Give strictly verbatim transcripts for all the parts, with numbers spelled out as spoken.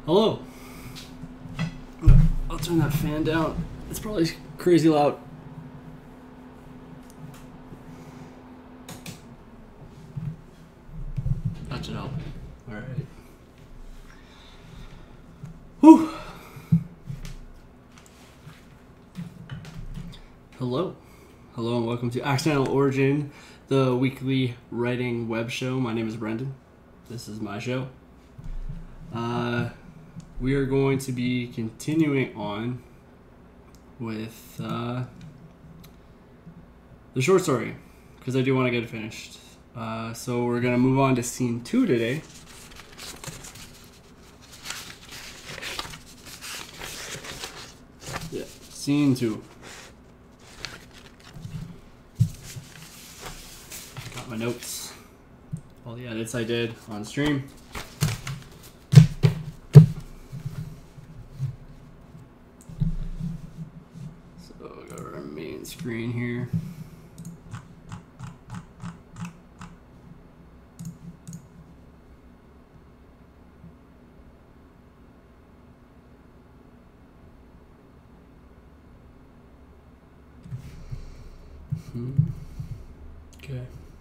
Hello. I'll turn that fan down. It's probably crazy loud. That should help. Alright. Whew. Hello. Hello and welcome to Accidental Origin, the weekly writing web show. My name is Brendan. This is my show. Uh, we are going to be continuing on with uh, the short story, because I do want to get it finished. Uh, so we're going to move on to scene two today. Yeah, scene two. Got my notes. All the edits I did on stream. So I got our main screen here. Hmm. Okay.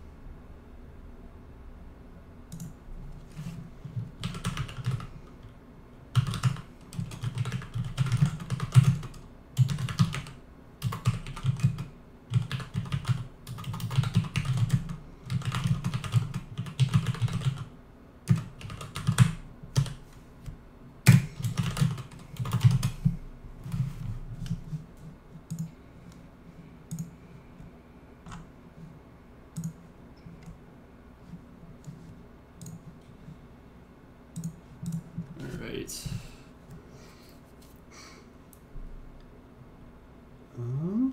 Um,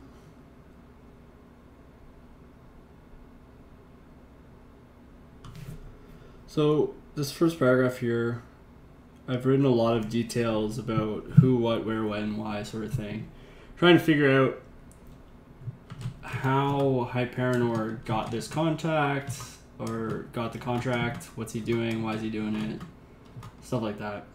so this first paragraph here, I've written a lot of details about who, what, where, when, why sort of thing. Trying to figure out how Hyperenor got this contact, or got the contract, what's he doing, why is he doing it, stuff like that.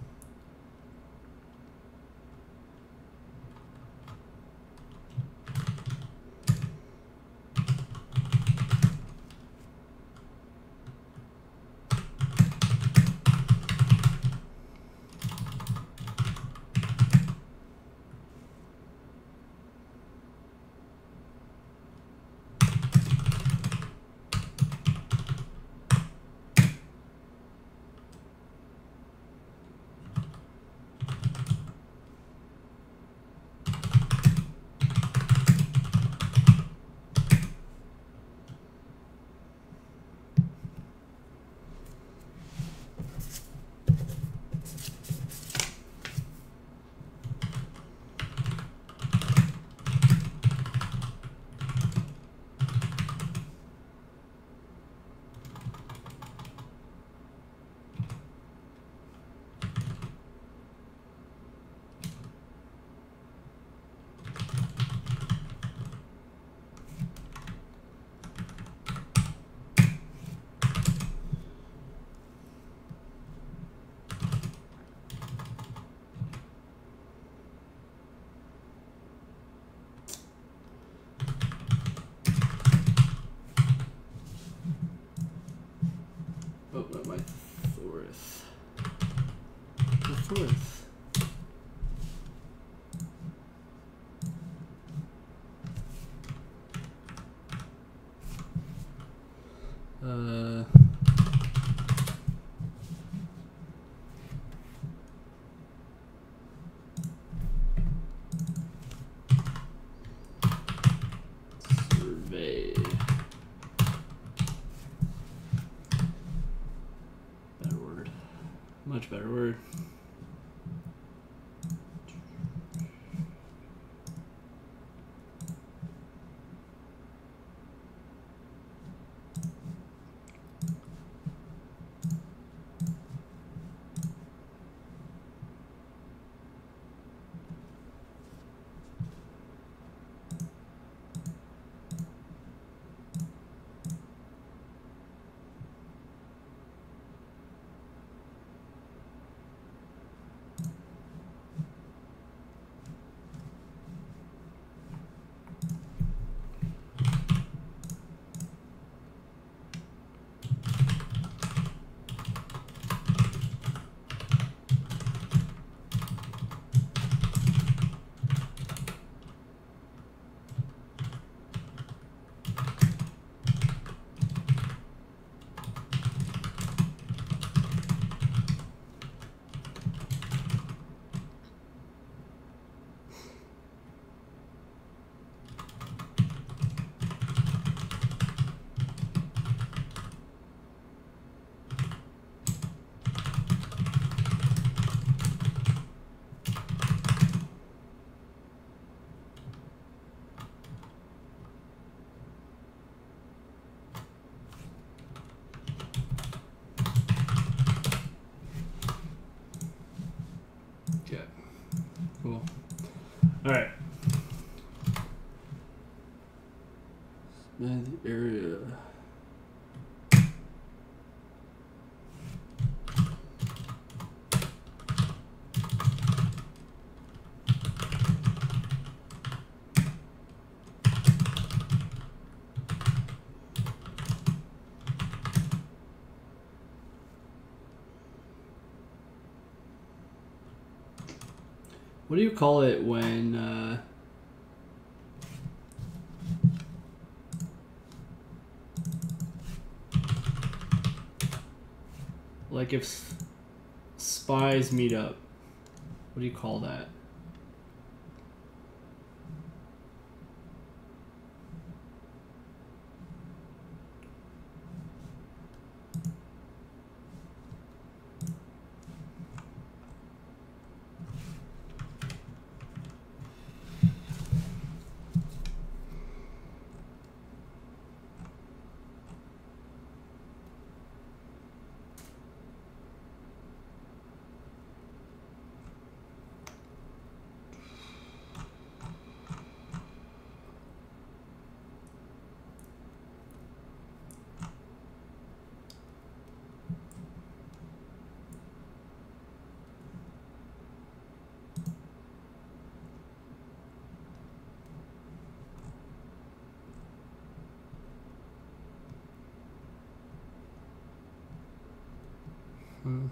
Oh, not my Thoris. The Thoris. Uh... Survey. Better word. Much better word. Man, the area. What do you call it when uh, like if spies meet up? What do you call that? Hmm.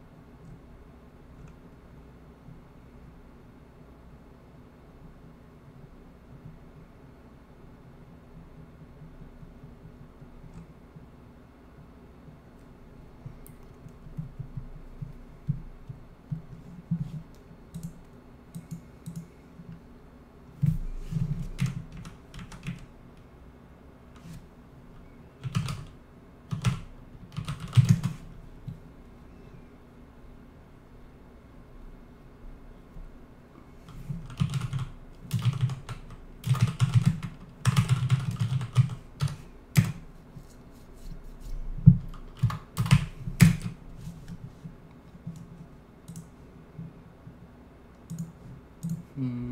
Hmm.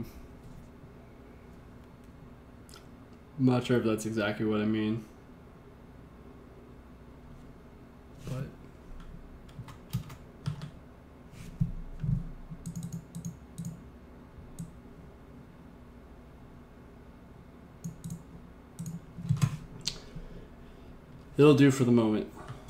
I'm not sure if that's exactly what I mean. But it'll do for the moment.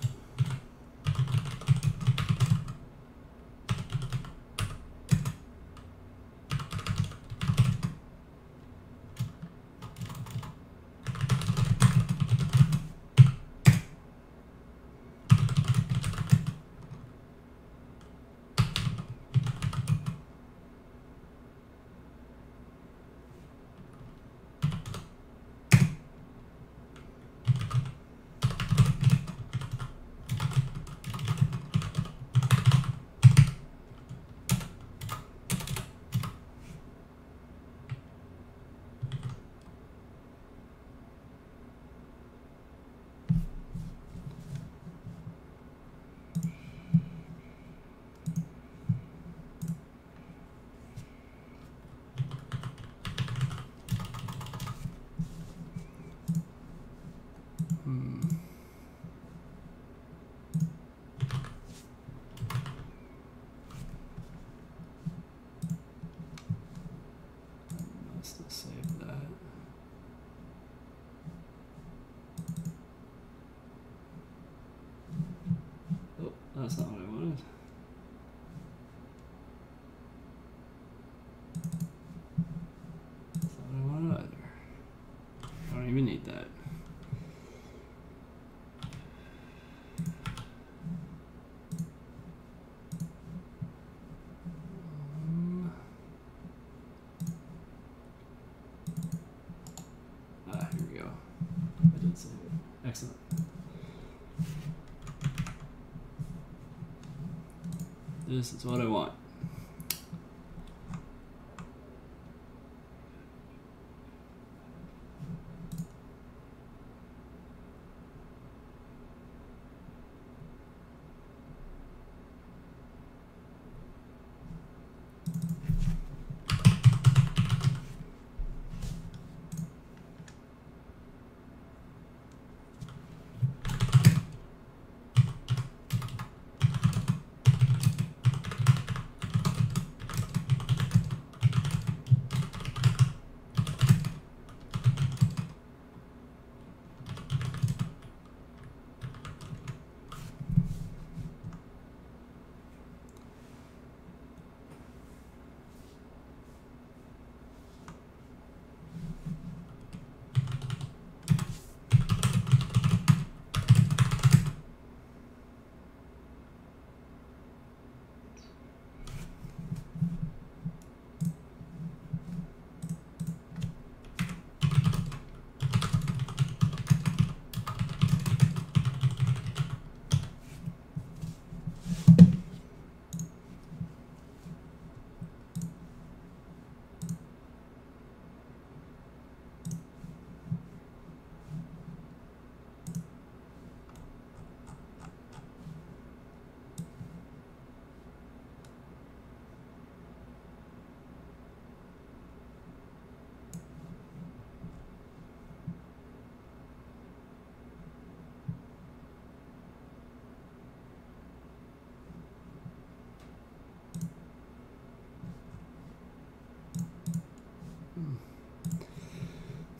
Hmm. I must have saved that. Oh, that's not what I wanted. That's not what I wanted either. I don't even need that. Um, ah, here we go. I did save it. Excellent. This is what I want.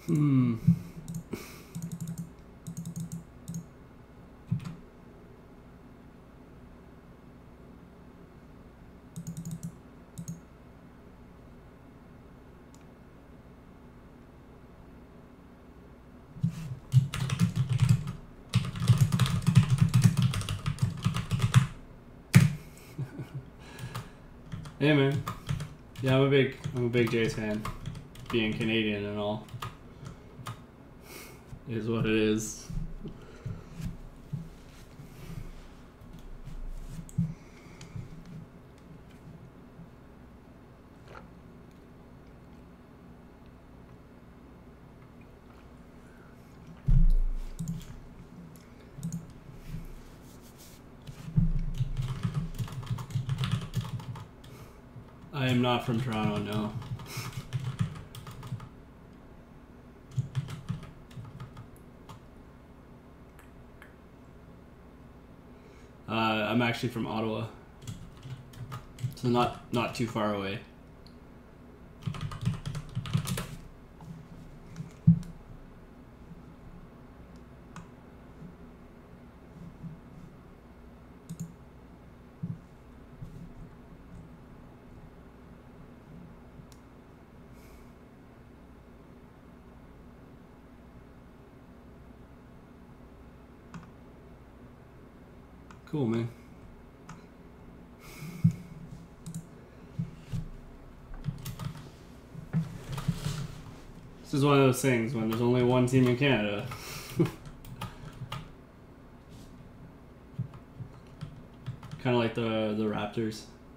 Hmm. Hey man, yeah, I'm a big, I'm a big Jays fan. Being Canadian and all, it is what it is. I am not from Toronto, no. Uh, I'm actually from Ottawa, so not not too far away. Cool, man. This is one of those things when there's only one team in Canada. Kind of like the the Raptors.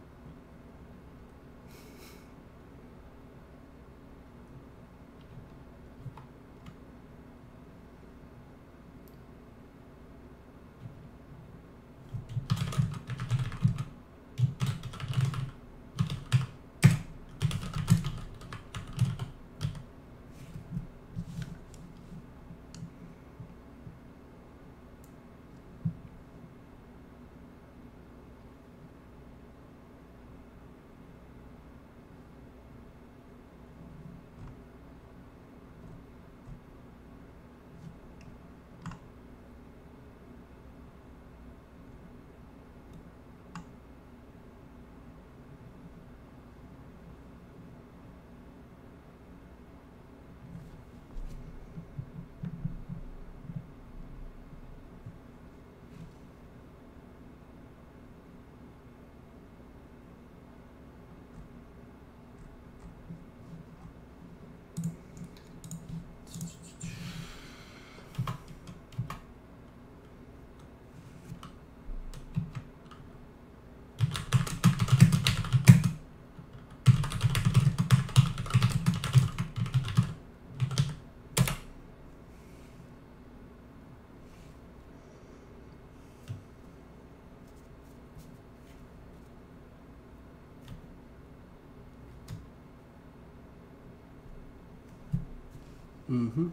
Mm-hmm.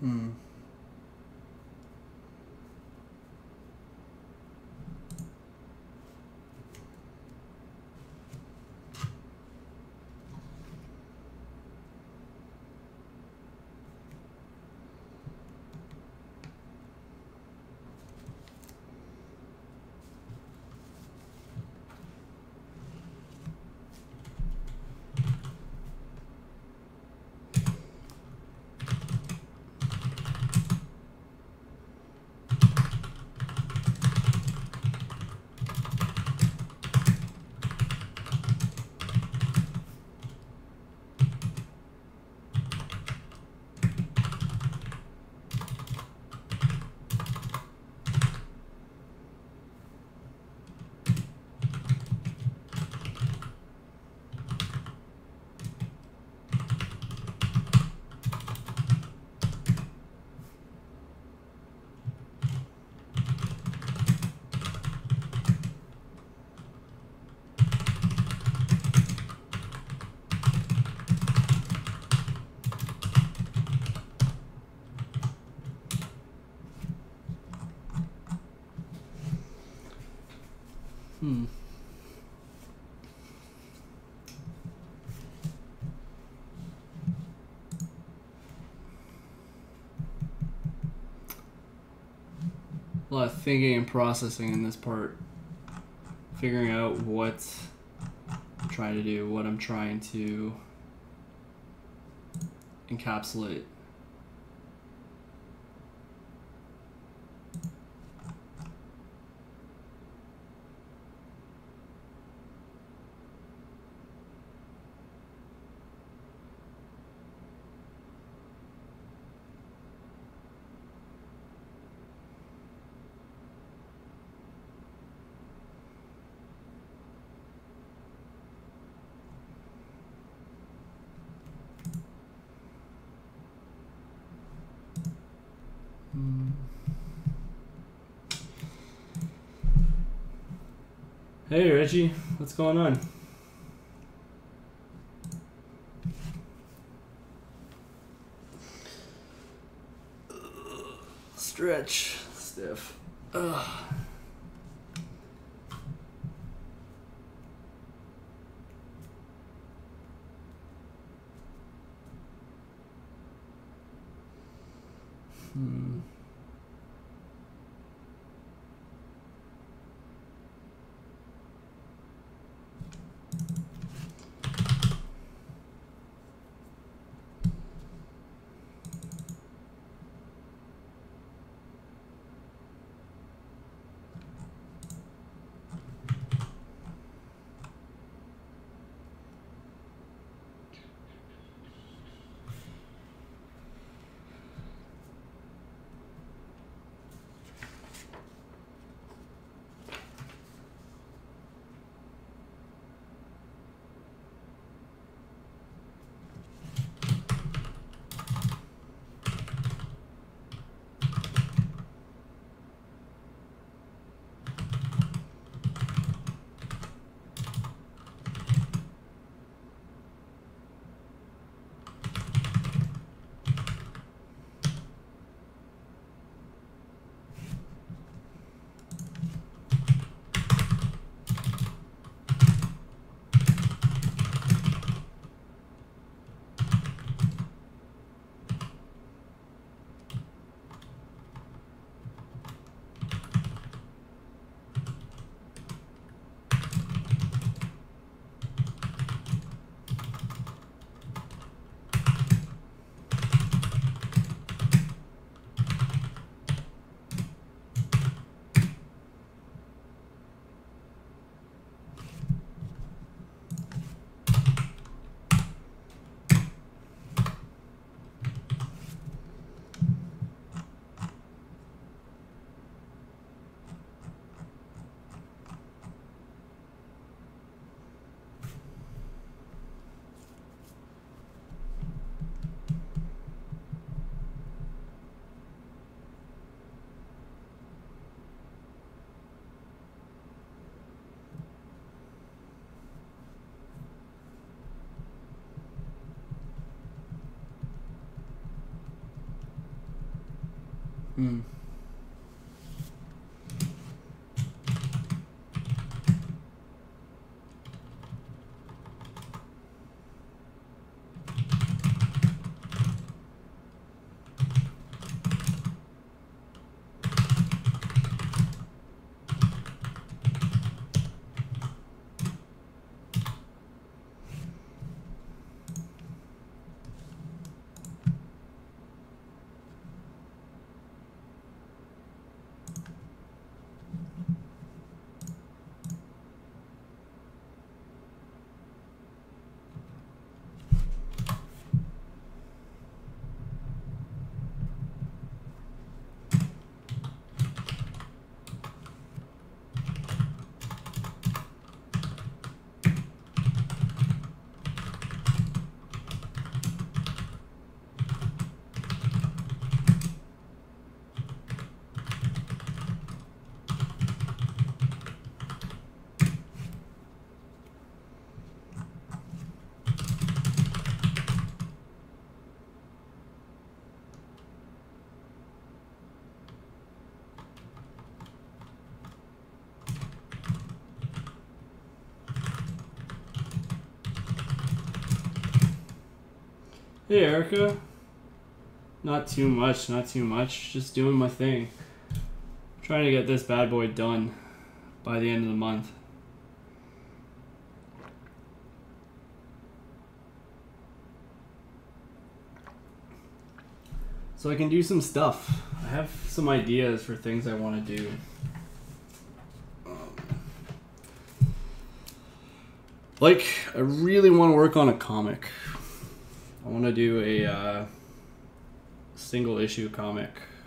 Hmm. Hmm. A lot of thinking and processing in this part. Figuring out what I'm trying to do, what I'm trying to encapsulate. Hey Reggie, what's going on? Stretch, stiff. Ugh. Hmm. Mm. Hey Erica. Not too much, not too much. Just doing my thing. Trying to get this bad boy done by the end of the month. So I can do some stuff. I have some ideas for things I want to do. Um, like, I really want to work on a comic. I want to do a uh, single issue comic.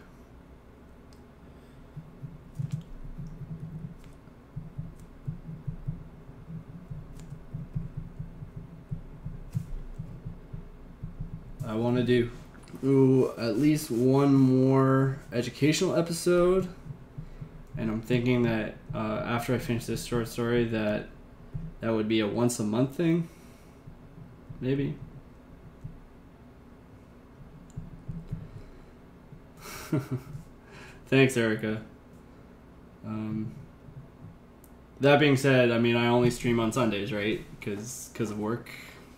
I want to do ooh, at least one more educational episode. And I'm thinking that uh, after I finish this short story that that would be a once a month thing. Maybe. Thanks, Erica. Um, that being said, I mean, I only stream on Sundays, right? Because because of work.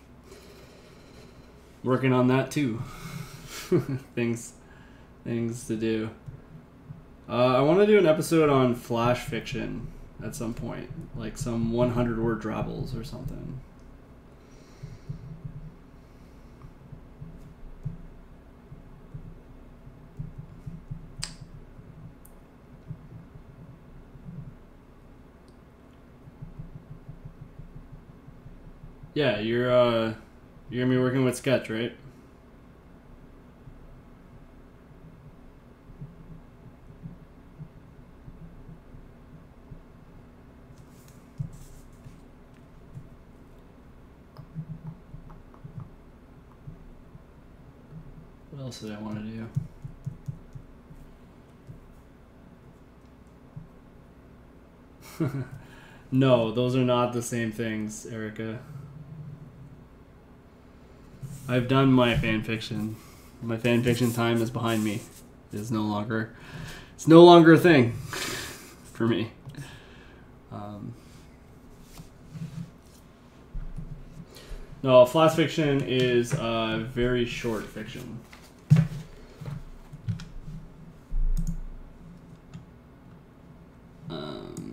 Working on that too. things, things to do. Uh, I want to do an episode on flash fiction at some point, like some one hundred word travels or something. Yeah, you're uh, you're gonna be working with Sketch, right? What else did I want to do? No, those are not the same things, Erica. I've done my fan fiction. My fan fiction time is behind me. It is no longer. It's no longer a thing for me. Um, no, flash fiction is uh, very short fiction. Um,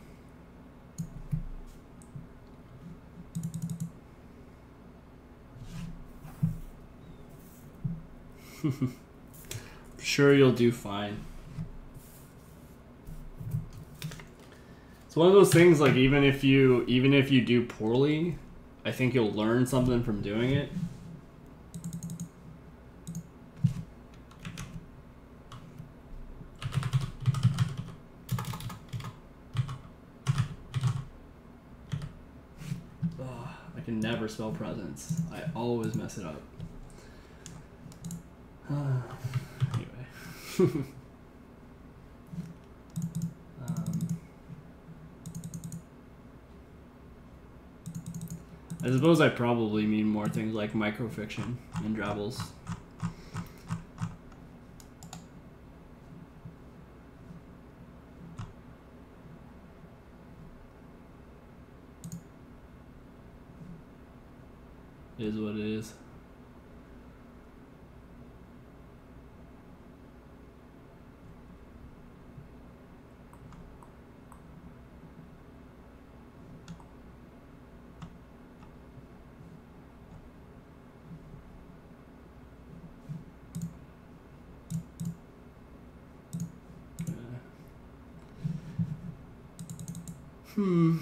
sure, you'll do fine. It's one of those things, like, even if you even if you do poorly, I think you'll learn something from doing it. Ugh, I can never spell presents. I always mess it up. Uh, anyway. um, I suppose I probably mean more things like microfiction and Drabbles. It is what it is. Hmm.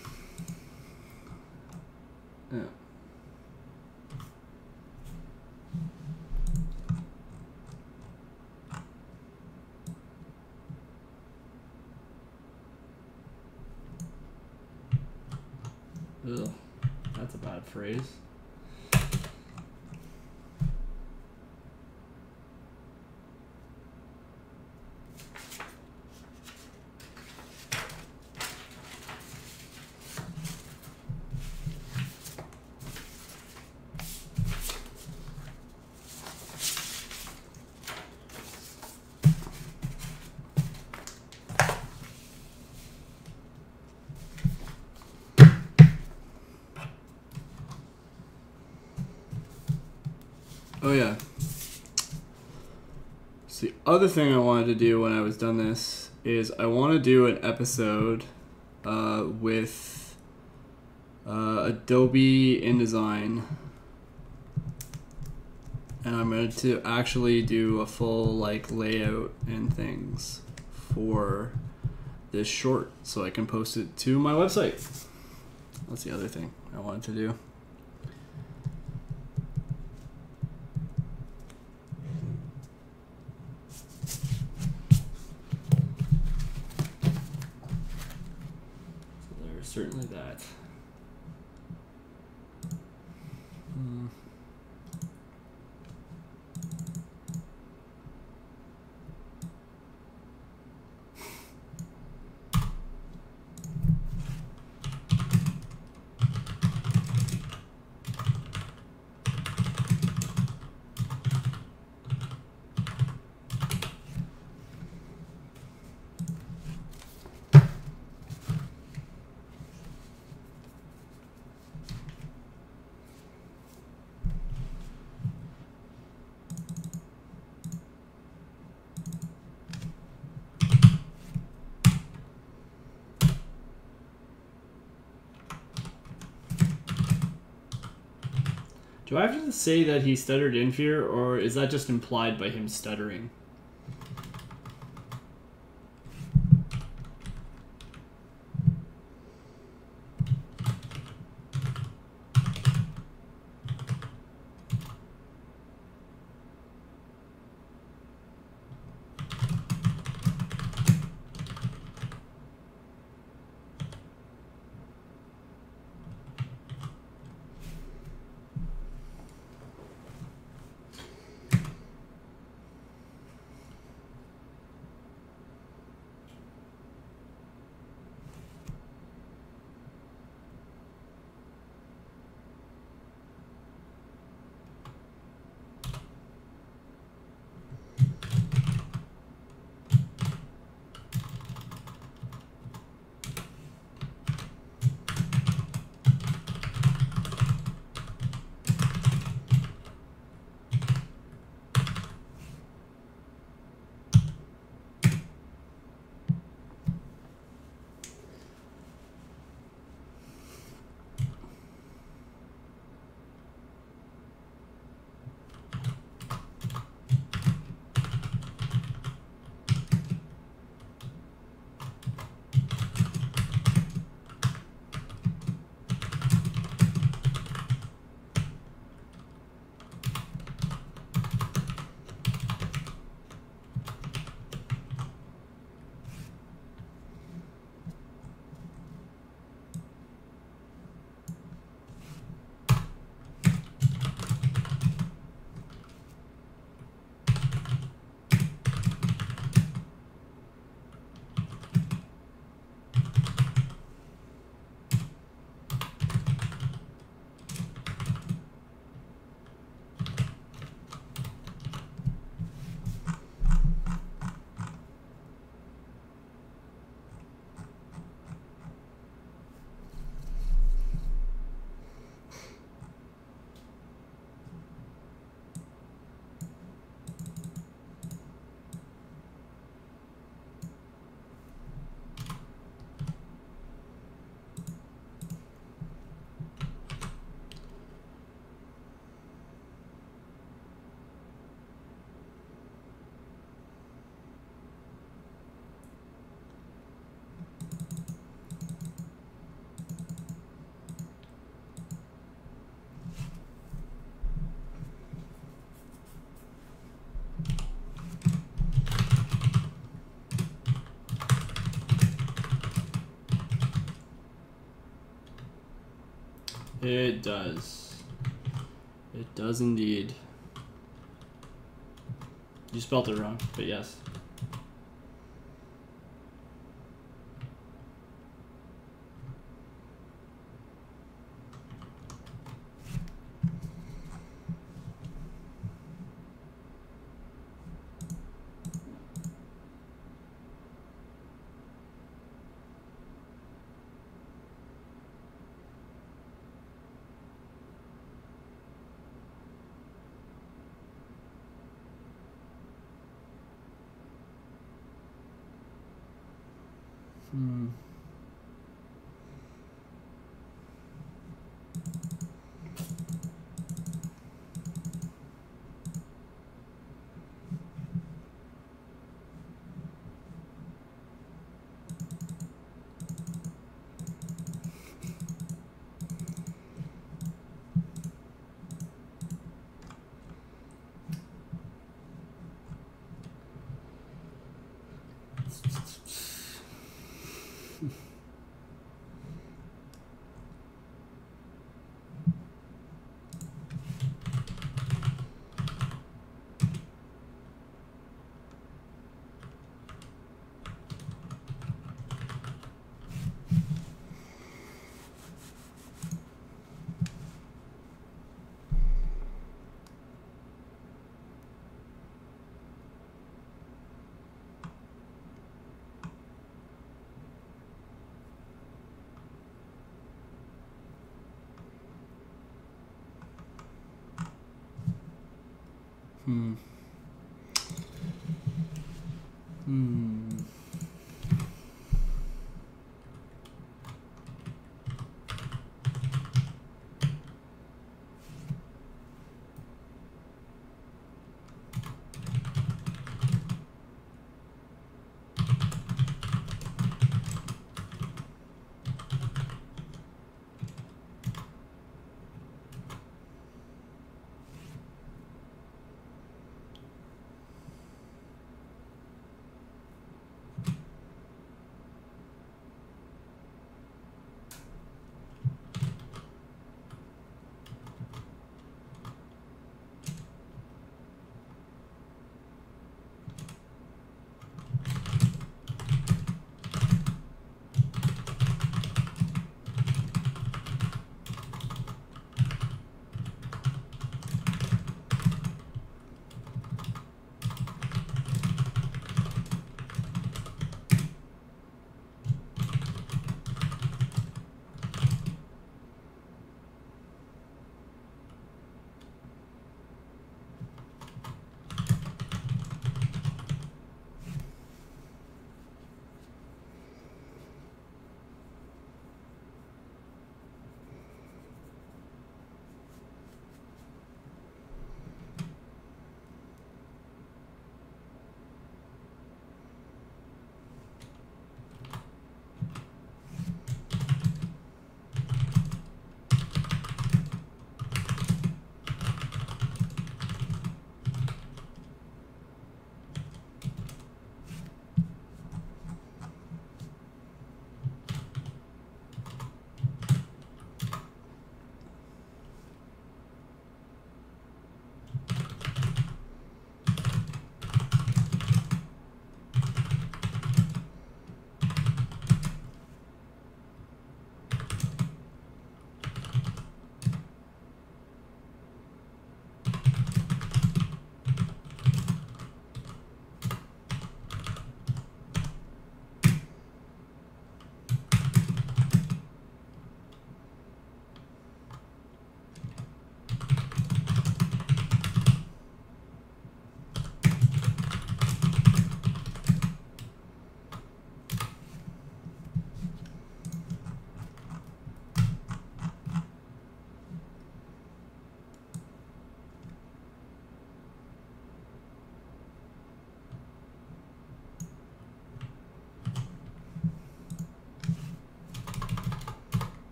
Yeah. Ugh. That's a bad phrase. Oh yeah. So the other thing I wanted to do when I was done this is I want to do an episode uh, with uh, Adobe InDesign, and I'm going to actually do a full like layout and things for this short so I can post it to my website. That's the other thing I wanted to do. Certainly that. Hmm. Do I have to say that he stuttered in here, or is that just implied by him stuttering? It does. It does indeed. You spelled it wrong, but yes. Hmm. Hmm. Hmm.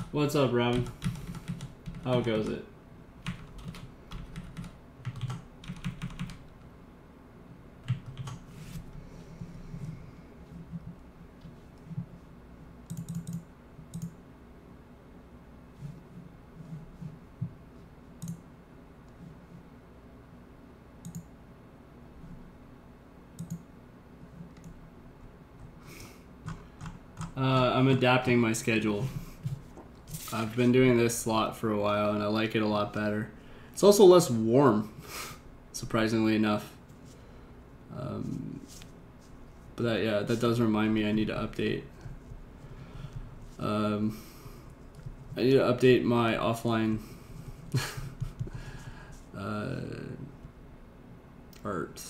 What's up, Robin? How goes it? Uh, I'm adapting my schedule. I've been doing this slot for a while and I like it a lot better. It's also less warm, surprisingly enough. Um, but that, yeah, that does remind me I need to update. Um, I need to update my offline uh, art.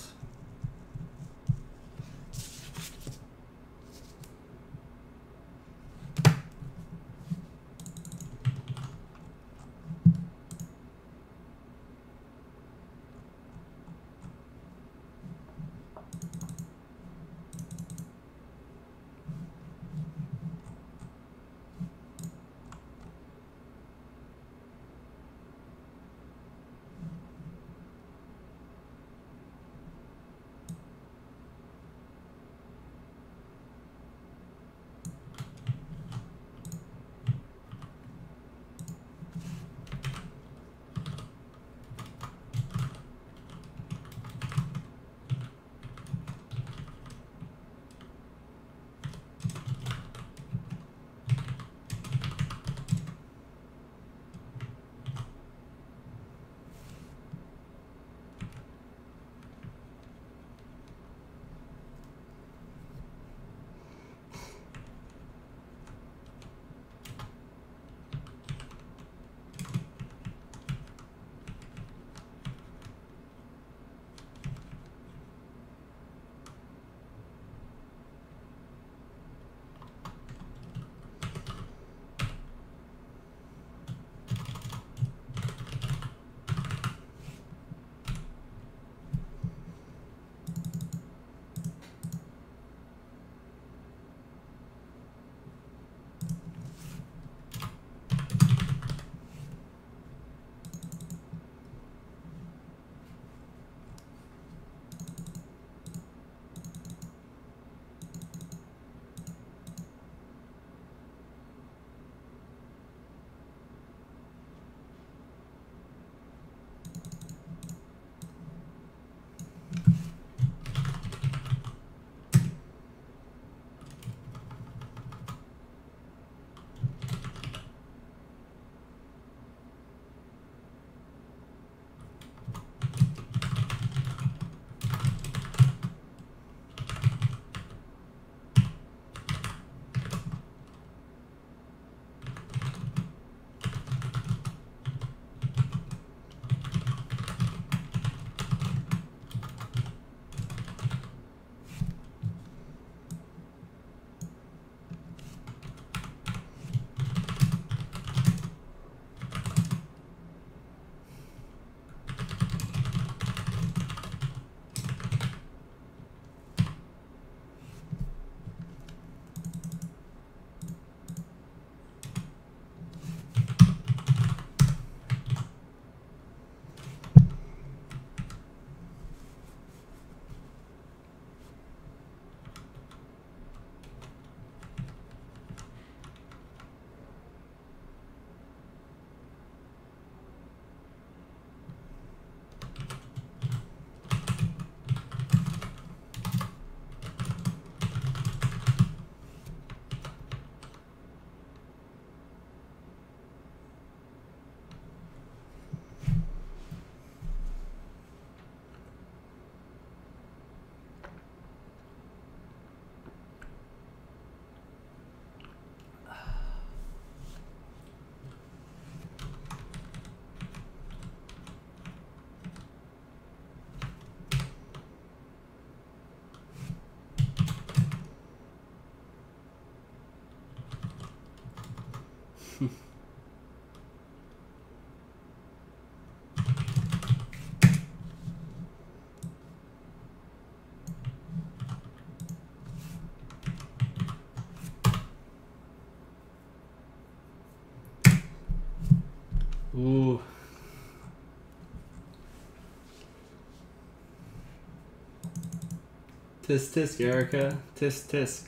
Tisk tisk, Erica. Tisk tisk.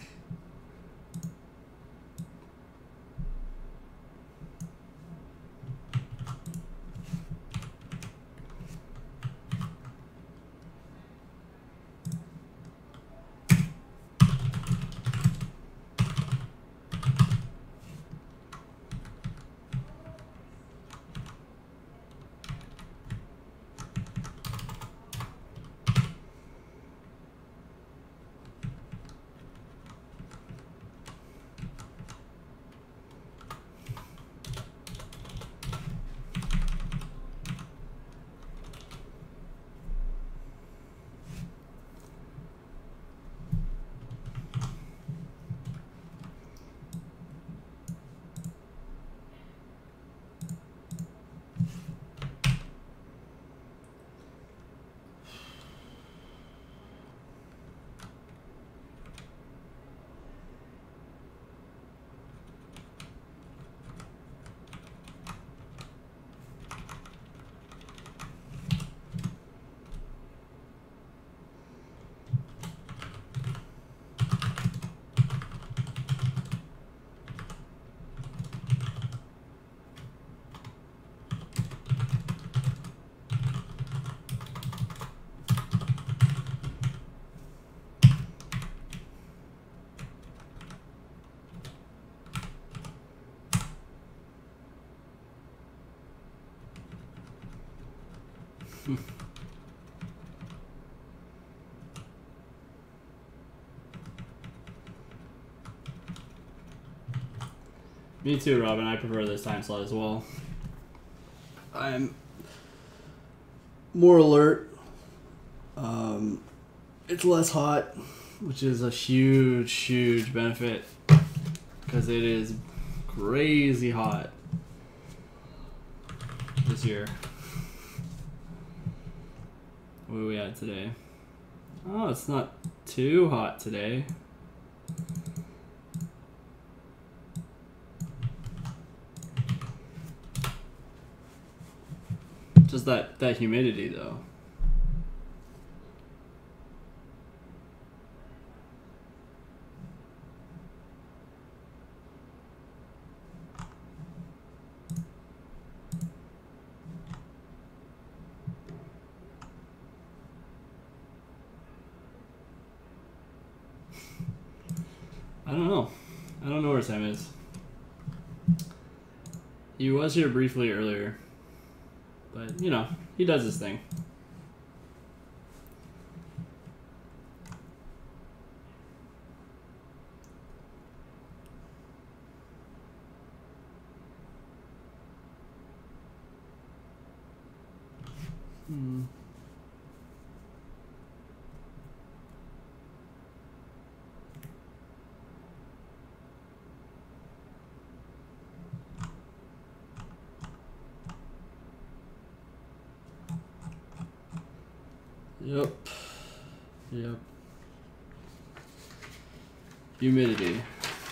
Me too, Robin. I prefer this time slot as well. I'm more alert. Um, it's less hot, which is a huge, huge benefit because it is crazy hot this year. What are we at today? Oh, it's not too hot today. Just that, that humidity, though. I don't know. I don't know where Sam is. He was here briefly earlier. But, you know, he does his thing. Hmm. Yep. Yep. Humidity.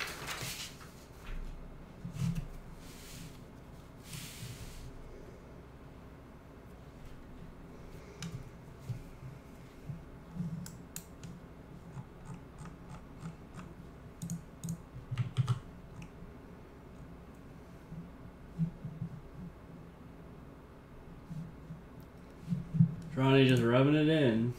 Ronnie just rubbing it in.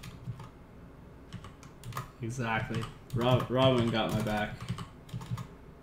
Exactly. Rob, Robin got my back.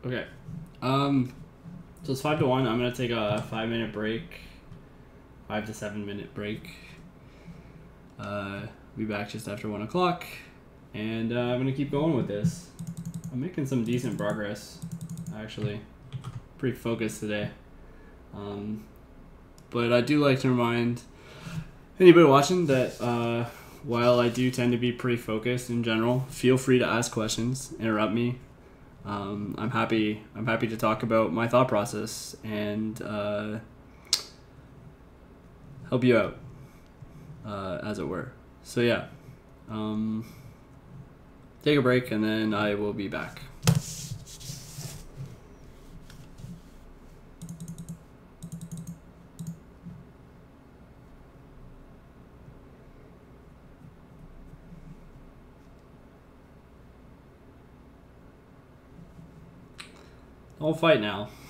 Okay. Um, so it's five to one. I'm gonna take a five minute break, five to seven minute break. Uh, be back just after one o'clock, and uh, I'm gonna keep going with this. I'm making some decent progress, actually. Pretty focused today. Um, but I do like to remind anybody watching that uh, while I do tend to be pretty focused in general, feel free to ask questions, interrupt me. Um, I'm happy. I'm happy to talk about my thought process and uh, help you out, uh, as it were. So yeah, um, take a break and then I will be back. Don't fight now.